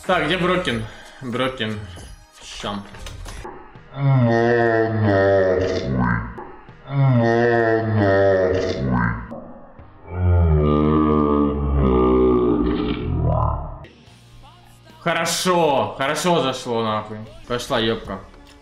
Так, где Брокин? Брокин. Щам. Хорошо, хорошо зашло нахуй. Пошла ёбка.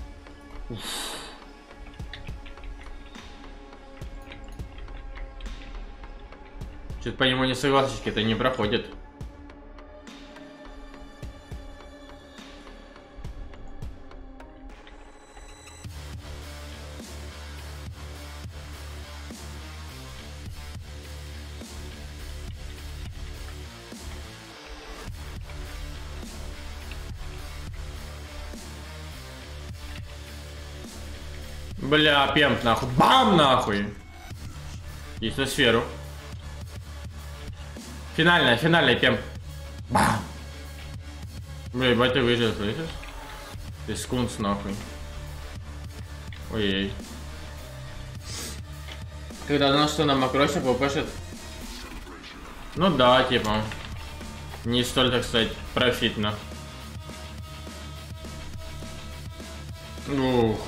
Что-то по нему не согласочки-то не проходит. Бля, пемп нахуй. Бам нахуй. Есть на сферу. Финальная пемп. Бам. Бля, ебать, ты выжил, слышишь? Ты скунс нахуй. Ой-ой. Когда знал, что на макросе попашет. Ну да, типа. Не столь, так сказать, профитно. Ух.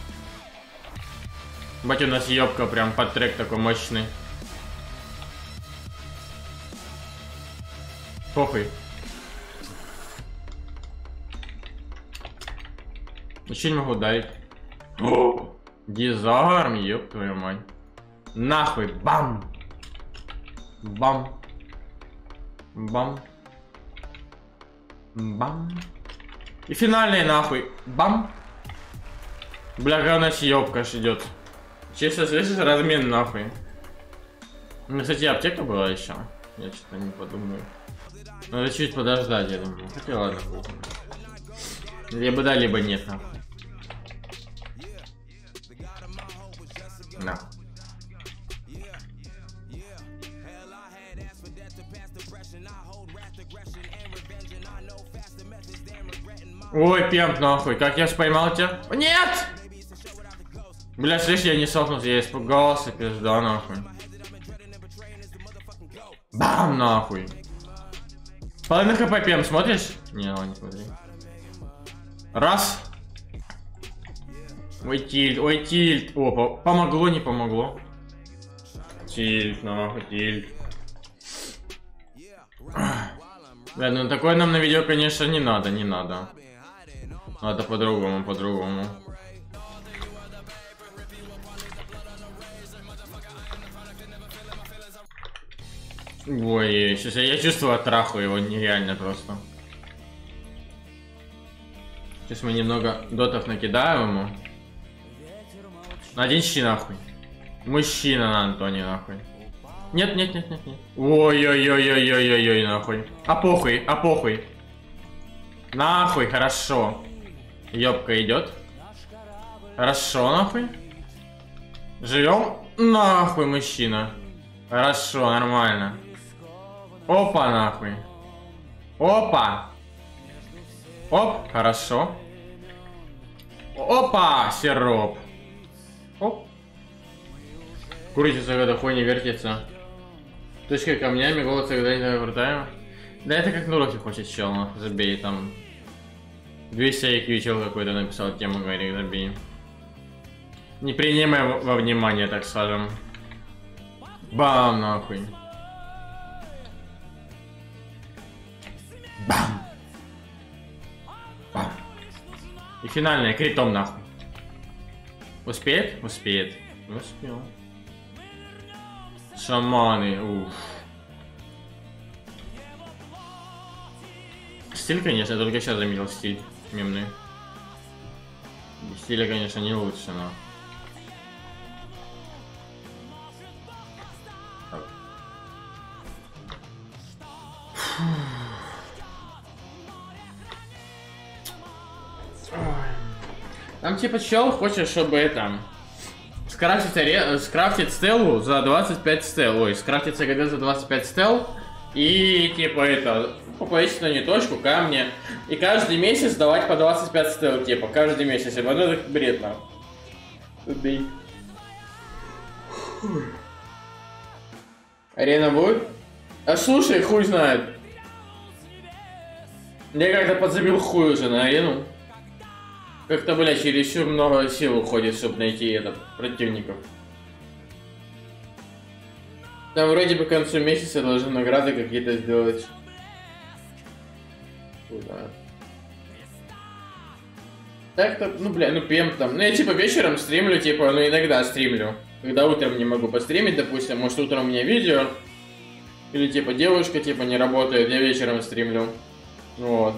Бать, у нас ёбка прям под трек такой мощный. Похуй. Еще не могу дать. Дизарм, ёб твою мать. Нахуй, бам. Бам. Бам. Бам. И финальный нахуй. Бам. Бля, какая у нас ёбка идет. Честно, слышишь, размен нахуй. Ну, кстати, аптека была еще. Я что-то не подумаю. Надо чуть подождать, я думаю. Хотя ладно. Либо да, либо нет, нахуй. На. Ой, пемп, нахуй, как я ж поймал тебя? Нет! Бля, слышь, я не сохнулся, я испугался, пизда, нахуй. Бам, нахуй. Половина хп пемп, смотришь? Не, ладно, не смотри. Раз. Ой, тильт, ой, тильт. О, помогло, не помогло. Тильт, нахуй, тильт. Бля, ну такое нам на видео, конечно, не надо, не надо. Надо по-другому, по-другому. Ой, сейчас я чувствую отраху его, нереально просто. Сейчас мы немного дотов накидаем ему. Один щи нахуй. Мужчина на Антоне нахуй. Нет, нет, нет, нет, нет. Ой-ой-ой-ой-ой-ой-ой, нахуй. А похуй, а похуй. Нахуй, хорошо. Ёбка идет. Хорошо, нахуй. Живем? Нахуй, мужчина. Хорошо, нормально. Опа, нахуй. Опа. Оп, хорошо. Опа, сироп. Оп. Курите, когда хуй не вертится. Точкой камнями, голос когда не вертаем. Да это как Нурохи хочет чел, забей там. 200 IQ чел какой-то написал тему, говорит, забей. Не принимаем во внимание, так скажем. Бам, нахуй. Бам. Бам. И финальная критом, нахуй. Успеет? Успеет. Успел. Шаманы, уф. Стиль, конечно, я только сейчас заметил стиль мемный. Без стиля, конечно, не лучше, но... Там типа чел хочет, чтобы это... скрафтить стелу за 25 стел. Ой, скрафтить ЦГД за 25 стел. И типа это... Поплатить на неточку, камни. И каждый месяц давать по 25 стел. Типа, каждый месяц. Ну это бред, нам. Арена будет? А слушай, хуй знает. Я как-то подзабил хуй уже на арену. Как-то, блядь, чересчур много сил уходит, чтобы найти это, противников. Там вроде бы к концу месяца должны награды какие-то сделать. Куда? Так-то, ну, бля, ну, пем там. Ну, я, типа, вечером стримлю, типа, ну, иногда стримлю. Когда утром не могу постримить, допустим, может, утром у меня видео. Или, типа, девушка, типа, не работает, я вечером стримлю. Вот.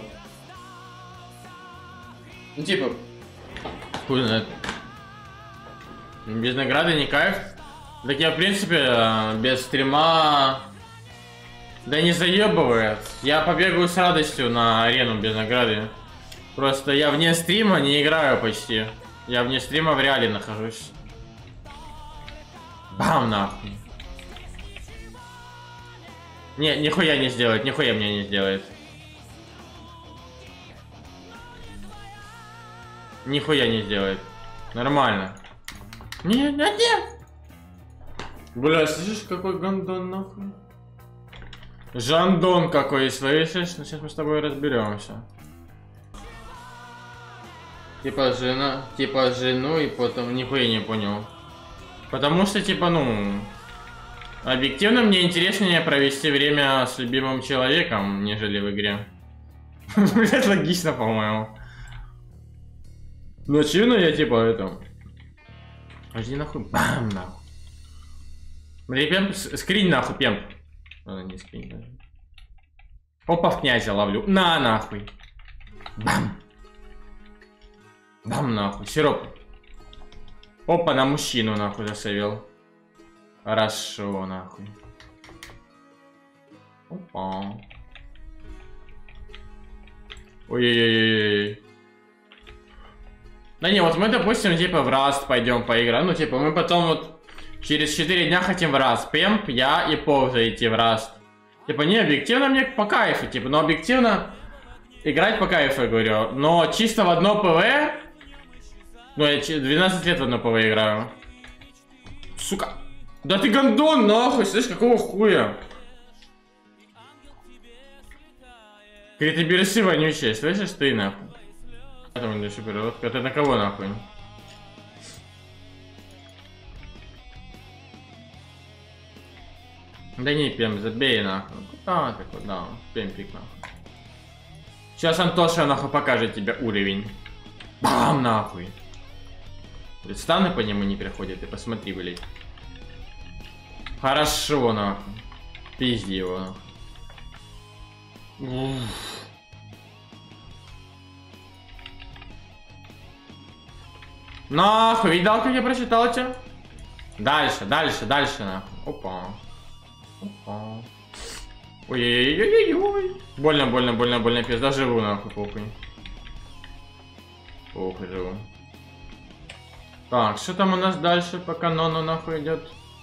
Ну, типа, хуй знает. Без награды не кайф. Так я, в принципе, без стрима... Да не заебывает. Я побегаю с радостью на арену без награды. Просто я вне стрима не играю почти. Я вне стрима в реале нахожусь. Бам, нахуй. Не, нихуя не сделает, нихуя мне не сделает. Нихуя не сделает. Нормально. Нет. Бля, слышишь, какой гандон, нахуй? Жандон какой, слышишь? Ну сейчас мы с тобой разберемся. Типа жену и потом нихуя не понял. Потому что, типа, ну... Объективно мне интереснее провести время с любимым человеком, нежели в игре. Это логично, по-моему. Ну, очевидно, я, типа, это... Пойди нахуй, бам, нахуй. Смотри, пемп, скринь нахуй, пемп. Не скринь даже. Опа, в князя ловлю. На, нахуй. Бам. Бам, нахуй, сироп. Опа, на мужчину, нахуй, засовел. Хорошо, нахуй. Опа. Ой-ой-ой-ой. Да не, вот мы, допустим, типа в Rust пойдем поиграем. Ну, типа, мы потом вот через 4 дня хотим в Rust. Пемп, я и Пов зайти в Rust. Типа, не, объективно мне по кайфу, типа, но объективно играть по кайфу, я говорю. Но чисто в одно ПВ... Ну, я 12 лет в одно ПВ играю. Сука. Да ты гандон, нахуй, слышь, какого хуя? Какие-то берсы вонючие, слышишь, ты, нахуй. Это на кого, нахуй? Да не, Пем, забей, нахуй. Куда ты, куда? Пемпик, нахуй. Сейчас Антоша, нахуй, покажет тебе уровень. Бам, нахуй. Станы по нему не приходят, ты посмотри, блядь. Хорошо, нахуй. Пизди его, нахуй. Нахуй, видал, как я прочитал тебя? Дальше, нахуй. Опа. Опа. Ой-ой-ой-ой-ой. Больно, пизда, живу, нахуй, похуй. Похуй, живу. Так, что там у нас дальше по канону, нахуй, идет?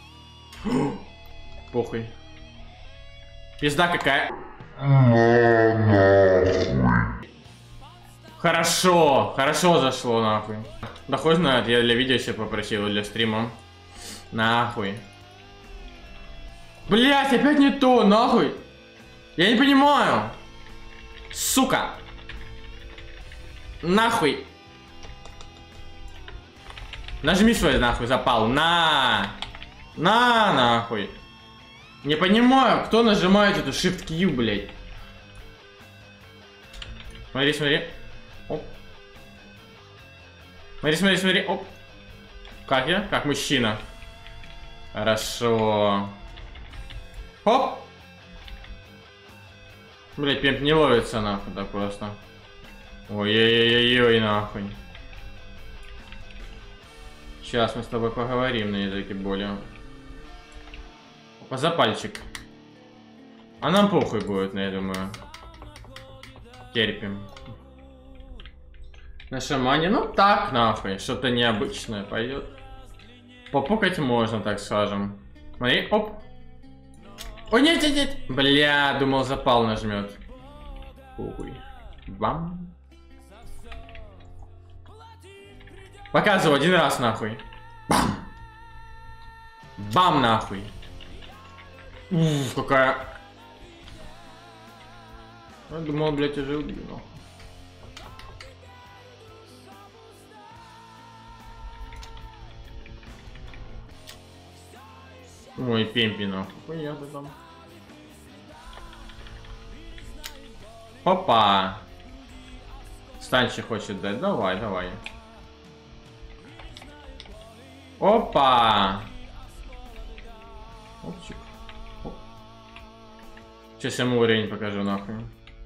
Похуй. Пизда какая. Хорошо зашло, нахуй. Да хуй знает, я для видео себе попросил, для стрима. Нахуй. Блять, опять не то, нахуй. Я не понимаю. Сука. Нахуй. Нажми свой, нахуй, запал. Нахуй. Не понимаю, кто нажимает эту Shift-Q, блядь. Смотри. Оп. Смотри. Оп. Как я? Как мужчина. Хорошо. Хоп. Блядь, пемп не ловится, нахуй, так просто. Ой-ой-ой-ой, нахуй. Сейчас мы с тобой поговорим на языке боли. Опа, запальчик. А нам похуй будет, я думаю. Терпим. На шамане, ну так, нахуй. Что-то необычное пойдет. Попукать можно, так скажем. Смотри, оп. Ой, нет. Бля, думал, запал нажмет. Похуй. Бам. Показываю один раз, нахуй. Бам. Бам, нахуй. Уф, какая... Я думал, блядь, уже убил, нахуй. Ой, пемпи, нахуй. Понятно там. Опа! Станчи хочет дать. Давай, давай. Опа! Опчик. Оп. Сейчас ему уровень покажу, нахуй.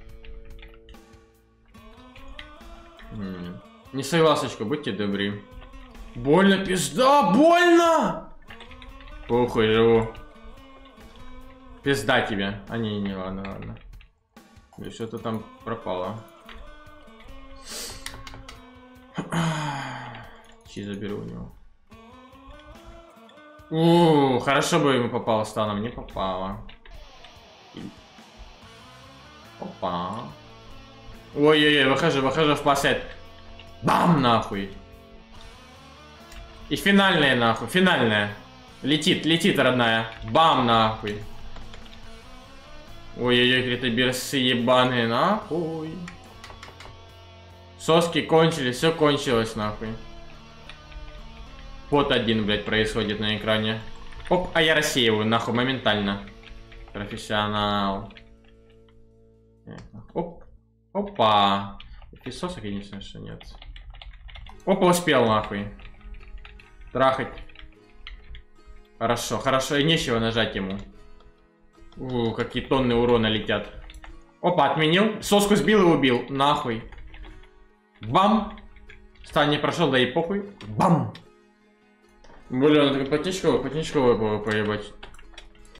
Не согласочку, будьте добры. Больно, пизда, больно! Похуй, живу. Пизда тебе. А не, ладно, ладно. Или что-то там пропало. Чи заберу у него. Хорошо бы ему попало станом, не попало. Опа. Ой-ой-ой, выхожу в пассет. Бам, нахуй. И финальная, нахуй, финальная. Летит, родная. Бам, нахуй. Ой-ой-ой, какие-то берсы ебаные, нахуй. Соски кончились, все кончилось, нахуй. Вот один, блядь, происходит на экране. Оп, а я рассеиваю, нахуй, моментально. Профессионал. Оп. Опа. Песоса, конечно, что нет. Опа, успел, нахуй. Трахать. Хорошо, хорошо, и нечего нажать ему. Какие тонны урона летят. Опа, отменил. Соску сбил и убил. Нахуй. Бам. Стан не прошел, да и похуй. Бам. Бля, он такой потечковый поебать.